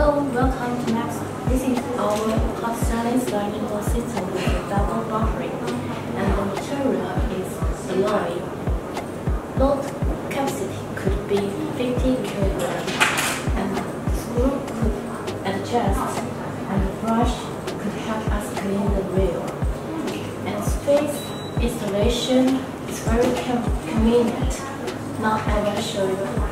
Hello, welcome to Temax. This is our hot-selling sliding door system with a double buffering, and the material is alloy. Load capacity could be 50 kg, and the screw could adjust, and the brush could help us clean the wheel. And space installation is very convenient. Now I will show you